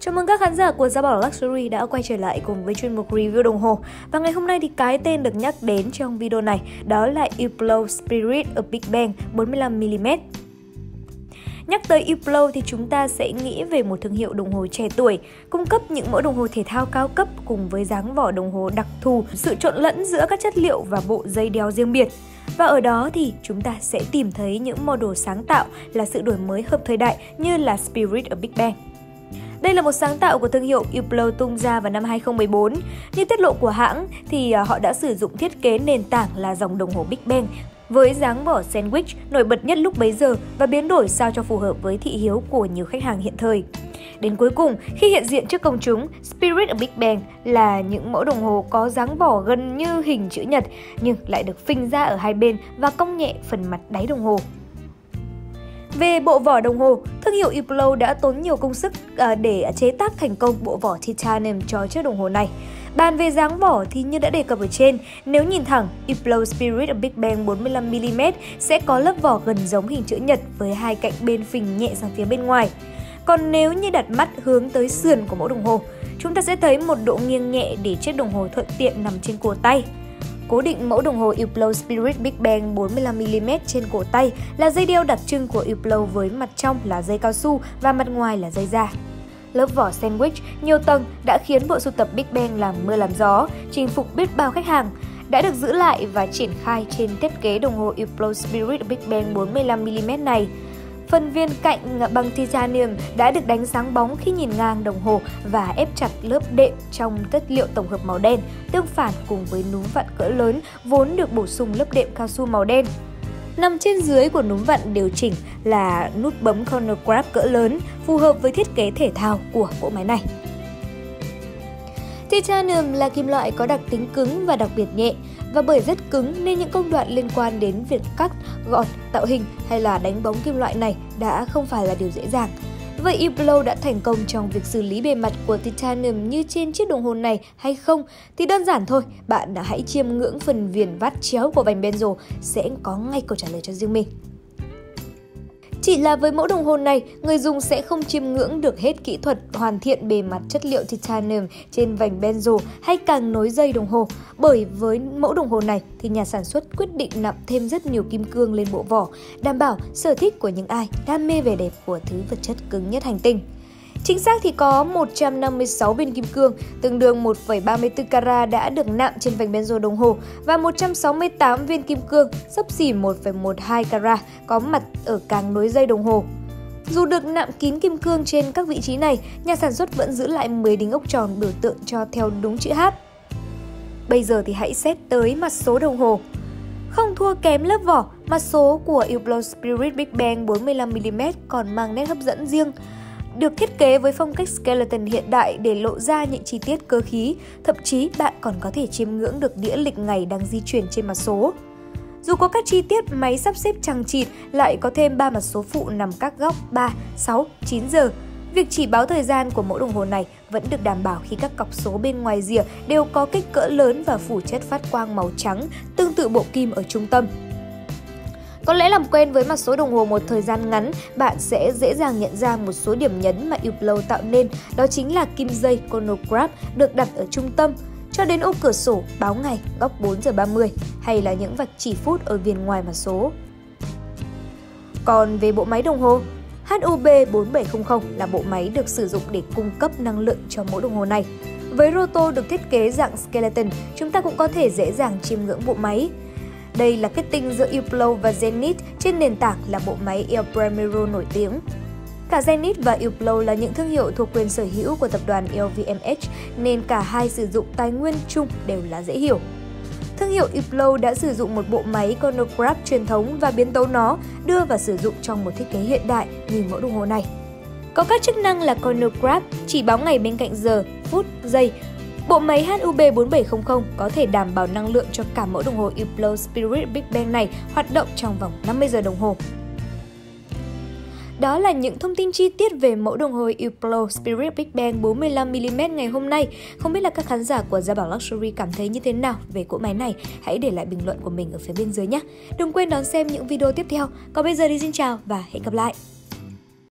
Chào mừng các khán giả của Gia Bảo Luxury đã quay trở lại cùng với chuyên mục review đồng hồ. Và ngày hôm nay thì cái tên được nhắc đến trong video này đó là Hublot Spirit ở Big Bang 45mm. Nhắc tới Hublot thì chúng ta sẽ nghĩ về một thương hiệu đồng hồ trẻ tuổi, cung cấp những mẫu đồng hồ thể thao cao cấp cùng với dáng vỏ đồng hồ đặc thù, sự trộn lẫn giữa các chất liệu và bộ dây đeo riêng biệt. Và ở đó thì chúng ta sẽ tìm thấy những model sáng tạo là sự đổi mới hợp thời đại như là Spirit ở Big Bang. Đây là một sáng tạo của thương hiệu Hublot tung ra vào năm 2014. Như tiết lộ của hãng thì họ đã sử dụng thiết kế nền tảng là dòng đồng hồ Big Bang với dáng vỏ sandwich nổi bật nhất lúc bấy giờ và biến đổi sao cho phù hợp với thị hiếu của nhiều khách hàng hiện thời. Đến cuối cùng, khi hiện diện trước công chúng, Spirit ở Big Bang là những mẫu đồng hồ có dáng vỏ gần như hình chữ nhật nhưng lại được phình ra ở hai bên và cong nhẹ phần mặt đáy đồng hồ. Về bộ vỏ đồng hồ, thương hiệu Hublot đã tốn nhiều công sức để chế tác thành công bộ vỏ titanium cho chiếc đồng hồ này. Bàn về dáng vỏ thì như đã đề cập ở trên, nếu nhìn thẳng, Hublot Spirit ở Big Bang 45mm sẽ có lớp vỏ gần giống hình chữ nhật với hai cạnh bên phình nhẹ sang phía bên ngoài. Còn nếu như đặt mắt hướng tới sườn của mẫu đồng hồ, chúng ta sẽ thấy một độ nghiêng nhẹ để chiếc đồng hồ thuận tiện nằm trên cổ tay. Cố định mẫu đồng hồ Hublot Spirit Big Bang 45mm trên cổ tay là dây đeo đặc trưng của Hublot với mặt trong là dây cao su và mặt ngoài là dây da. Lớp vỏ sandwich nhiều tầng đã khiến bộ sưu tập Big Bang làm mưa làm gió, chinh phục biết bao khách hàng, đã được giữ lại và triển khai trên thiết kế đồng hồ Hublot Spirit Big Bang 45mm này. Phần viên cạnh bằng titanium đã được đánh sáng bóng khi nhìn ngang đồng hồ và ép chặt lớp đệm trong chất liệu tổng hợp màu đen, tương phản cùng với núm vặn cỡ lớn vốn được bổ sung lớp đệm cao su màu đen. Nằm trên dưới của núm vặn điều chỉnh là nút bấm chronograph cỡ lớn, phù hợp với thiết kế thể thao của bộ máy này. Titanium là kim loại có đặc tính cứng và đặc biệt nhẹ, và bởi rất cứng nên những công đoạn liên quan đến việc cắt, gọt, tạo hình hay là đánh bóng kim loại này đã không phải là điều dễ dàng. Vậy Hublot đã thành công trong việc xử lý bề mặt của titanium như trên chiếc đồng hồ này hay không? Thì đơn giản thôi, bạn hãy chiêm ngưỡng phần viền vát chéo của vành bezel sẽ có ngay câu trả lời cho riêng mình. Chỉ là với mẫu đồng hồ này, người dùng sẽ không chiêm ngưỡng được hết kỹ thuật hoàn thiện bề mặt chất liệu titanium trên vành bezel hay càng nối dây đồng hồ. Bởi với mẫu đồng hồ này thì nhà sản xuất quyết định nặn thêm rất nhiều kim cương lên bộ vỏ, đảm bảo sở thích của những ai đam mê vẻ đẹp của thứ vật chất cứng nhất hành tinh. Chính xác thì có 156 viên kim cương, tương đương 1,34 carat đã được nạm trên vành bezel đồng hồ và 168 viên kim cương, xấp xỉ 1,12 carat có mặt ở càng nối dây đồng hồ. Dù được nạm kín kim cương trên các vị trí này, nhà sản xuất vẫn giữ lại 10 đính ốc tròn biểu tượng cho theo đúng chữ H. Bây giờ thì hãy xét tới mặt số đồng hồ. Không thua kém lớp vỏ, mặt số của Hublot Spirit Big Bang 45mm còn mang nét hấp dẫn riêng. Được thiết kế với phong cách skeleton hiện đại để lộ ra những chi tiết cơ khí, thậm chí bạn còn có thể chiêm ngưỡng được đĩa lịch ngày đang di chuyển trên mặt số. Dù có các chi tiết máy sắp xếp chằng chịt, lại có thêm 3 mặt số phụ nằm các góc 3, 6, 9 giờ. Việc chỉ báo thời gian của mẫu đồng hồ này vẫn được đảm bảo khi các cọc số bên ngoài rìa đều có kích cỡ lớn và phủ chất phát quang màu trắng, tương tự bộ kim ở trung tâm. Có lẽ làm quen với mặt số đồng hồ một thời gian ngắn, bạn sẽ dễ dàng nhận ra một số điểm nhấn mà Hublot tạo nên, đó chính là kim dây chronograph được đặt ở trung tâm, cho đến ô cửa sổ báo ngày góc 4 giờ 30 hay là những vạch chỉ phút ở viền ngoài mặt số. Còn về bộ máy đồng hồ, HUB 4700 là bộ máy được sử dụng để cung cấp năng lượng cho mẫu đồng hồ này. Với rotor được thiết kế dạng skeleton, chúng ta cũng có thể dễ dàng chiêm ngưỡng bộ máy. Đây là kết tinh giữa Hublot và Zenith trên nền tảng là bộ máy El Primero nổi tiếng. Cả Zenith và Hublot là những thương hiệu thuộc quyền sở hữu của tập đoàn LVMH nên cả hai sử dụng tài nguyên chung đều là dễ hiểu. Thương hiệu Hublot đã sử dụng một bộ máy chronograph truyền thống và biến tấu nó đưa vào sử dụng trong một thiết kế hiện đại như mẫu đồng hồ này. Có các chức năng là chronograph, chỉ báo ngày bên cạnh giờ, phút, giây. Bộ máy HUB 4700 có thể đảm bảo năng lượng cho cả mẫu đồng hồ Hublot Spirit Big Bang này hoạt động trong vòng 50 giờ đồng hồ. Đó là những thông tin chi tiết về mẫu đồng hồ Hublot Spirit Big Bang 45mm ngày hôm nay. Không biết là các khán giả của Gia Bảo Luxury cảm thấy như thế nào về cỗ máy này? Hãy để lại bình luận của mình ở phía bên dưới nhé! Đừng quên đón xem những video tiếp theo. Còn bây giờ thì xin chào và hẹn gặp lại!